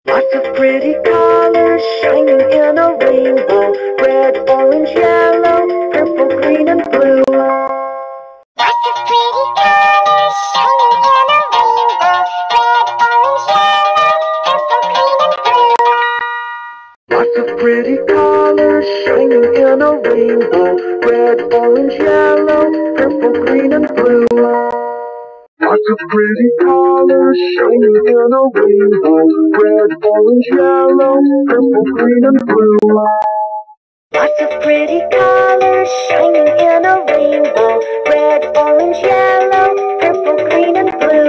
Lots of pretty colors shining in a rainbow. Red, orange, yellow, purple, green, and blue. Lots of pretty colors shining in a rainbow. Red, orange, yellow, purple, green, and blue. Lots of pretty colors shining in a rainbow. Red, orange, yellow, purple, green, and blue. Lots of pretty colors shining in a rainbow. Red, orange, yellow, purple, green, and blue. Lots of pretty colors shining in a rainbow. Red, orange, yellow, purple, green, and blue.